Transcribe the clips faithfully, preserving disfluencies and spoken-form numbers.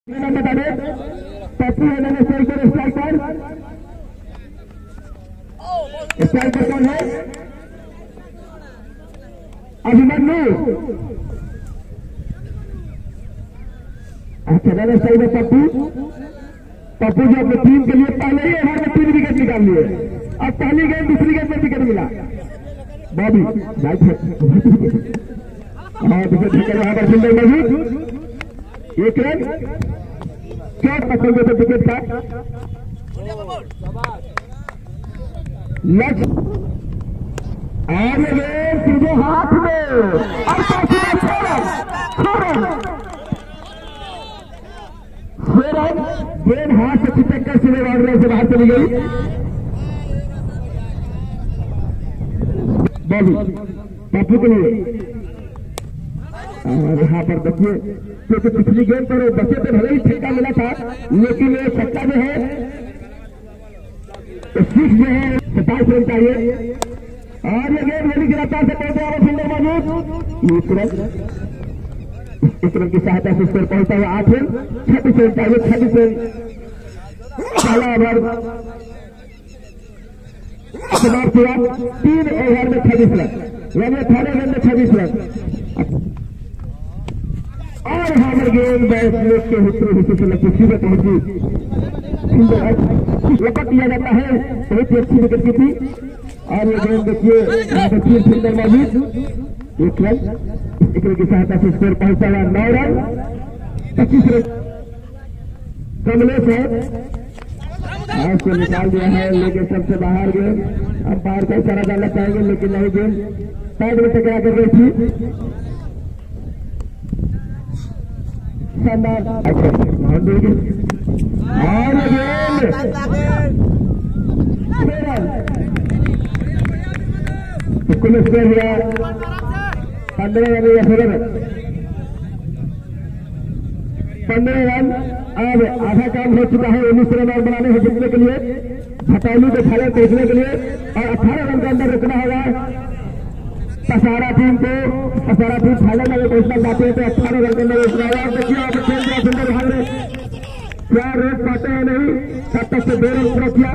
बता दे पप्पू है स्ट्राइक पर स्ट्राइक पर स्ट्राइक पर कौन है? अभिमन्यु। अच्छा दादा सही है पप्पू। पप्पू जो अपनी टीम के लिए पहले ही ओवर में तीन विकेट निकाल लिए। अब पहली गेंद दूसरी गेंद में विकेट मिला। बॉबी राइट है और विकेट यहाँ पर सुंदर मौजूद एक रन चौथ पकड़ गए थे विकेट का लक्ष्य और सीधे हाथ में और छह रन गेंद हाथ से चिपक कर सीधे बाउंड्री से बाहर चली गई। बॉबी पप्पू के लिए और यहाँ पर देखिए क्योंकि पिछली गेंद पर बच्चे तो भले ही ठेका मिला था लेकिन ये सट्टा जो है सिक्स जो है सताइस रन चाहिए और ये गेंद गोली की रफ्तार से पहुंचे और सुंदर मौजूद एक रन इस रन की सहायता से स्कोर पहुंचता हुआ आठ रन छब्बीस रन चाहिए छब्बीस रन पहला ओवर समाप्त हुआ तीन ओवर में छब्बीस रन यानी अठारह रन में छब्बीस रन और हमर गेंद बैट के हिस्से हिस्से से लगती सीधे पहुंची लपट लिया जाता है बहुत ही अच्छी विकेट की थी और ये गेंद देखिए तीन सुंदर मौजूद एक रन एक रन की सहायता से स्कोर पहुंचा हुआ नौ रन पच्चीस रन कमलेश है उसको निकाल दिया है लेकिन सबसे बाहर गेंद अंपायर का इशारा डालना चाहेंगे लेकिन नहीं गेंद पैड में टकरा कर गई थी शानदार और गेंद कुल स्कोर हुआ पंद्रह रन या सोलह रन पंद्रह रन अब आधा काम हो चुका है उन्नीस रन और बनाने हैं जीतने के लिए हथौली को फाइनल पहुंचने के लिए और अठारह रन के अंदर रुकना होगा पसारा टीम को पसारा टीम फाइनल में पहुंचना चाहते हैं तो अठारह रन के अंदर रुकना होगा। देखिए यहाँ पर खेल दिया सुंदर भाग ने क्या रेट पाते हैं नहीं तब तक से दो रन पूरा किया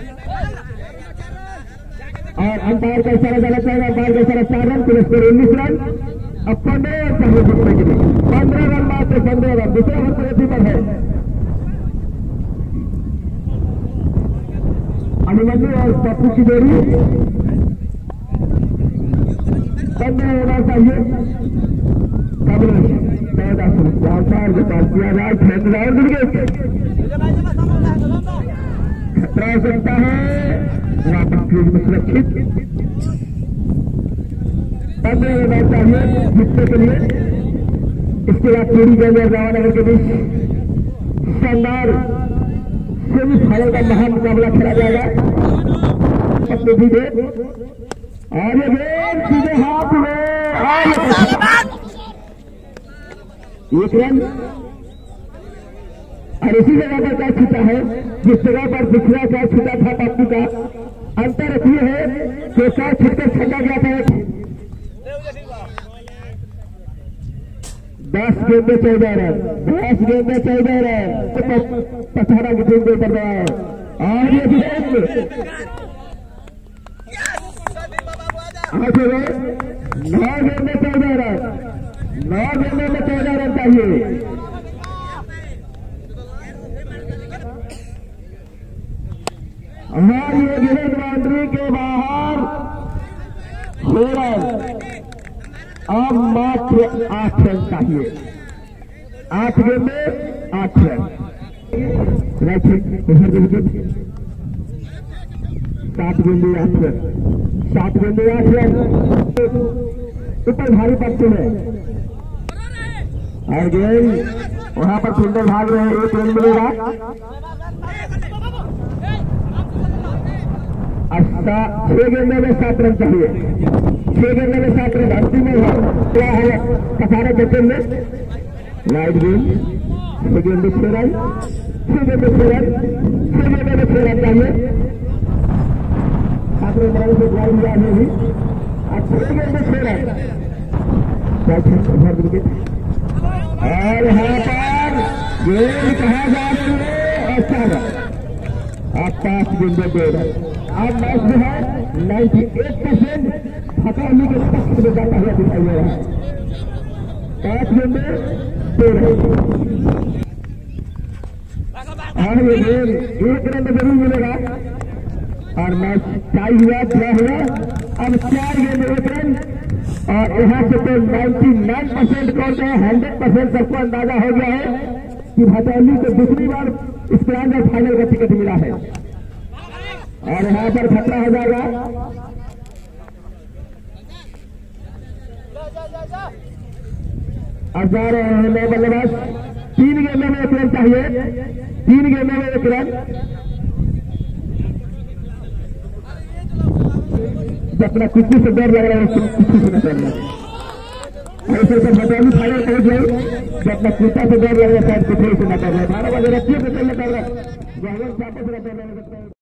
और अंपायर का इशारा डाला चाहेगा अंपायर का इशारा चार रन पुलिस स्कोर उन्नीस रन अब पंद्रह रन चाहिए जीतने के लिए पंद्रह रन मात्र पंद्रह रन दूसरा रन प्रगति पर है अभिमन्यु और पप्पू की जोड़ी पंद्रह रन चाहिए कमलेश चौदह सौ अंपायर के पास किया जाए खतरा हो सकता है वापस फील्ड में सुरक्षित पंद्रह रन चाहिए जीतने के लिए। इसके बाद पूरी गेंद और रावनगर के बीच शानदार सेमीफाइनल का महान मुकाबला खेला जाएगा अपने भी दे और ये गेंद सीधे हाथ में एक रन और इसी जगह पर कैच छूटा है जिस जगह पर दूसरा कैच छूटा था पप्पू का अंतर ये है कि कैच छूटकर छक्का गया था दस गेंद में चौदह रन दस गेंद में चौदह रन पठारा की टीम के ऊपर दबाव और ये गेंद नौ गेंद में चौदह रन नौ गेंद में चौदह रन चाहिए और ये गेंद बाउंड्री के बाहर छह रन अब मात्र आठ रन चाहिए आठ गेंद में आठ रन राइट उधर विकेट सात गेंदे आठ रन सात गेंदे आठ रन ऊपर भारी पड़ते हैं और गेंद वहां पर फील्डर भाग रहे हैं एक रन मिलेगा छह गेंदों में सात रन चाहिए छह गेंदों में सात रन अंतिम क्या है पसारा बच्चन में लाइट गेंद छह गेंदे छह रन छह गेंदे छह रन छह गेंदों में छह रन चाहिए सात रन बनाने से ड्राइव हुआ नहीं और छह गेंदे छह रन और यहाँ पर गेंद कहा जा रही है और चार रन। आप पांच गेंदे दे रहे आप मैच में है नाइन्टी एट परसेंट हथौली के पक्ष में जाता हुआ दिखाई दे रहा है। पांच गेंदे दे रहे और ये गेंद एक रन जरूर मिलेगा और मैच टाई हुआ ड्रा हुआ। अब चार गेंद एक रन और यहाँ से तो निन्यानवे परसेंट कौन है हंड्रेड परसेंट सबको अंदाजा हो गया है कि भटौली को दूसरी बार स्प्लेंडर फाइनल का टिकट मिला है और यहाँ पर खतरा हो जाएगा। अब जा रहे हैं नौ बल्लेबाज। तीन गेंदों में एक रन चाहिए, तीन गेंदों में एक रन। अपना कुत्ती से डर लग रहा है कुत्ती से न करना ऐसे तो भटौली फाइनल पहुंच गए जो अपना कुत्ता से डर लग रहा है शायद कुत्ते से न कर रहा है। बारह बजे रखिए तो चलने कर रहा है।